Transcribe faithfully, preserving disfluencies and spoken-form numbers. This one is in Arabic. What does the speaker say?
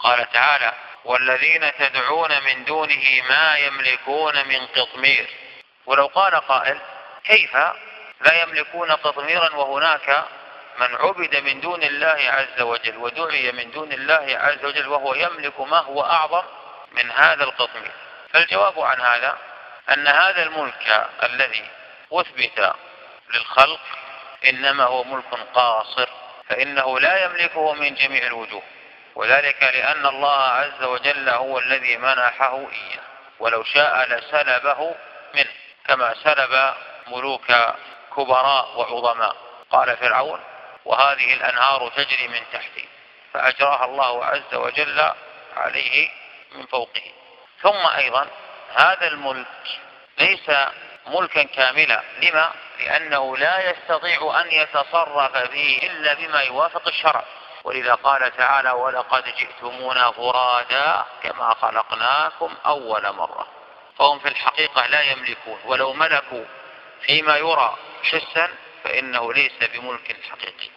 قال تعالى: والذين تدعون من دونه ما يملكون من قطمير. ولو قال قائل: كيف لا يملكون قطميرا وهناك من عبد من دون الله عز وجل ودعي من دون الله عز وجل وهو يملك ما هو أعظم من هذا القطمير؟ فالجواب عن هذا أن هذا الملك الذي أثبت للخلق إنما هو ملك قاصر، فإنه لا يملكه من جميع الوجوه، وذلك لأن الله عز وجل هو الذي منحه إياه، ولو شاء لسلبه منه كما سلب ملوك كبراء وعظماء. قال فرعون: وهذه الأنهار تجري من تحتي، فأجراها الله عز وجل عليه من فوقه. ثم أيضا هذا الملك ليس ملكا كاملا. لما؟ لأنه لا يستطيع أن يتصرف فيه إلا بما يوافق الشرع، ولذا قال تعالى: ولقد جئتمونا فرادا كما خلقناكم أول مرة. فهم في الحقيقة لا يملكون، ولو ملكوا فيما يرى حسا فإنه ليس بملك حقيقي.